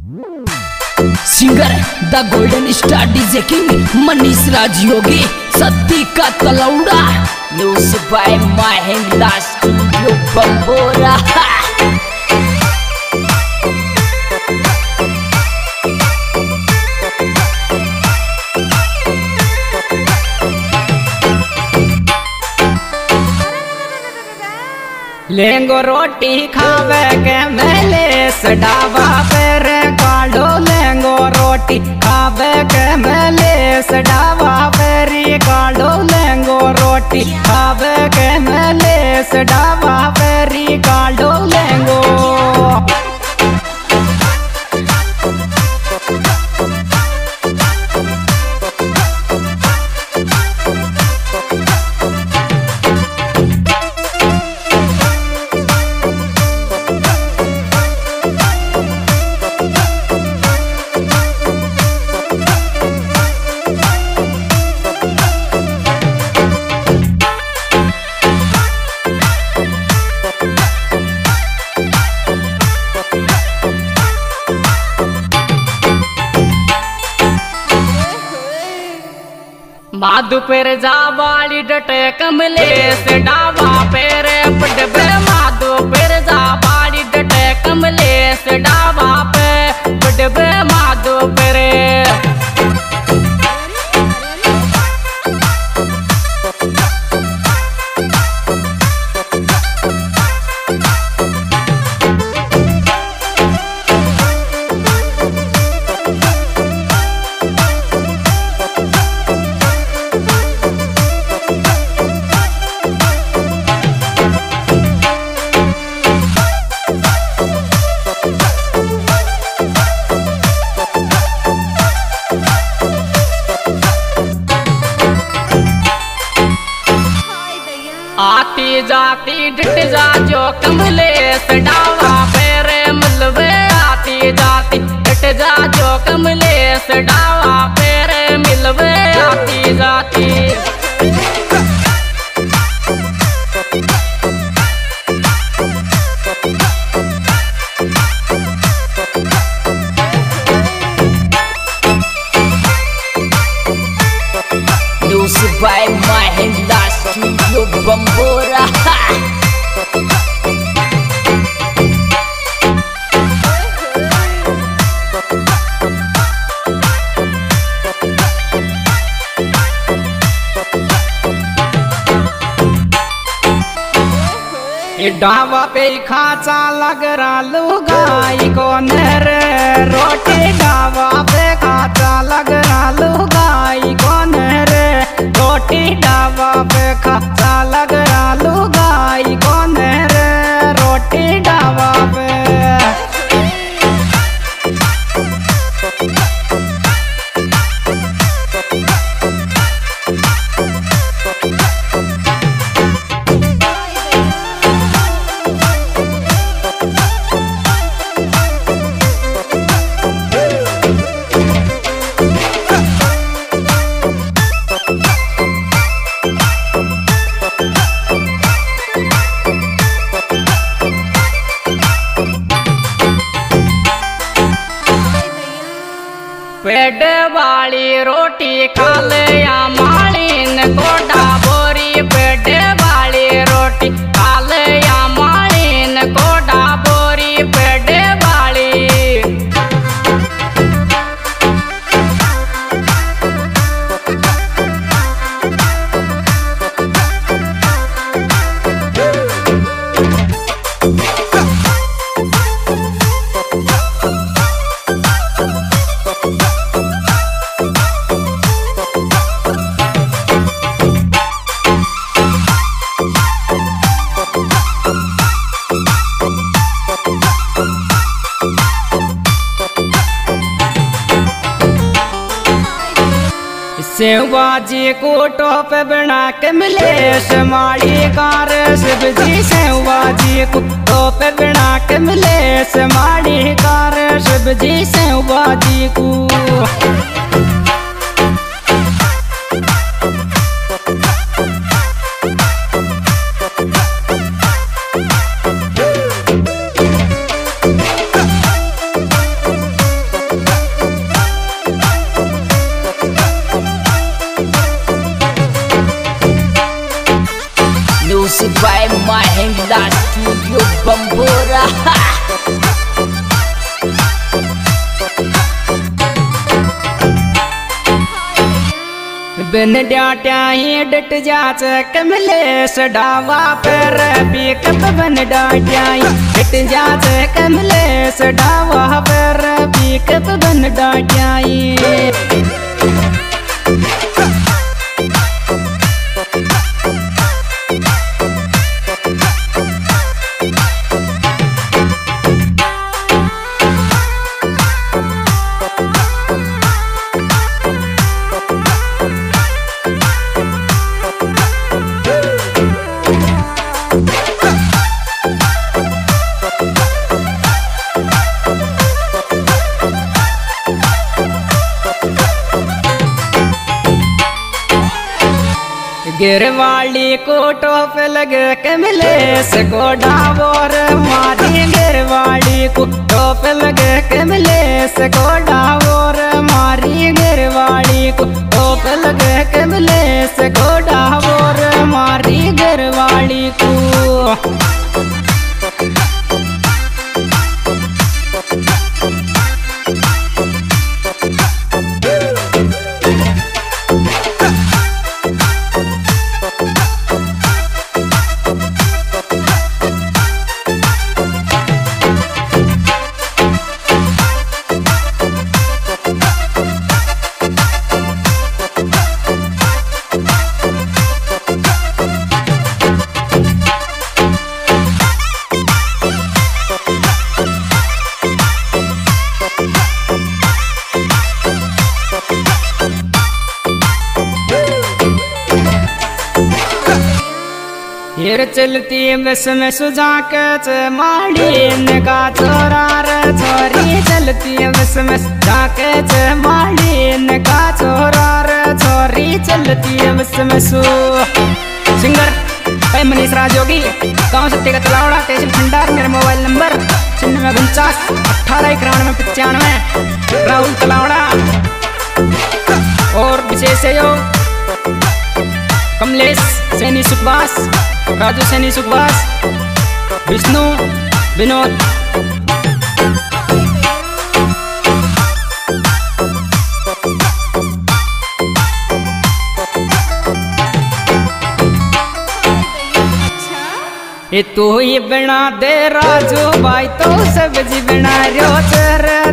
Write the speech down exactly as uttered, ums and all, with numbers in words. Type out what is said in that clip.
Singer the golden star DJ king Manish Raj Yogi Satti का तलौड़ा news by Mahendra studio Bambora. लेंगो रोटी खावे के मेले सडावा पर काढ़ो लेंगो रोटी खावे के मेले सडावा पेरी काढ़ो लेंगो रोटी खावे के मेले सडावा पेरी काढ़ो लेंगो। माधु पेर जा बाड़ी डटे कमलेश डावा पेर पटबे माधु पेर जा बाड़ी डटे कमलेश डावा पे पटबे माधु पेरे। आती जाती डिट जा जो कमलेश डावा पेरे मलबे आती जाती डिट जा जो कमलेश डावा पेरे मिलबे आती जाती। News by Mahendra studio Bambora. डावा पे खाचा लग रहा लुगाई को नर रोटी डावा पे खाचा लग रहा लुगाई को नर रोटी डावा पे खाचा लग रहा लुगाई को नर रोटी डावा पे। पेड़ वाली रोटी खा ले या मालिन कोटा बोरी पेड़ वाली रोटी खा ले या मालिन कोटा बोरी पेड़ वाली। सेवाजी को टोप बना के मिलेश माड़ी कार शिवजी सेवाजी को टोप बना के मिलेश माड़ी कार शिवजी सेवाजी को। बिन डाट्या ही डट जाच कमलेश डावा पर पिकअप बिन डाट्या ही डट जाच कमलेश डावा पर पिकअप बिन डाट्या ही। गिरवाली को टोप लगे कमलेश को डावोर मारी गिरवाली को टोप लगे कमलेश को डावोर मारी गिरवाली को टोप लगे कमलेश को डावोर मारी गिरवाली को। हिर चलती बस में सुझा के माड़ी का छोरा रे छोरी चलती बस में सुझा के माड़ी का छोरा रे छोरी चलती बस में सु। सिंगर भाई मनीष राज योगी, गाँव सत्य का तलावड़ा, तहसील खंडार। मेरा मोबाइल नंबर छिन्नवे उनचास अठारह इक्यानवे पचानवे। राहुल तलावड़ा और विशेष सहयोग कमलेश सैनी सुखवास, राजू सैनी सुखवास, विष्णु विनोद। ये तू ही बना दे राजू भाई तो सब्जी बना रो चर